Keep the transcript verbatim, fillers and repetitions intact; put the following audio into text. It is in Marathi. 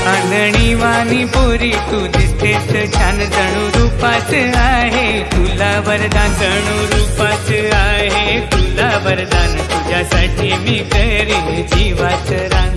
चांदणी वाणी पोरी तू दिसतेस छान जणू रूपाच आहे तुला वरदान जणू रूपाच आहे तुला वरदान तुझ्यासाठी मी करीन जीवाचं रान।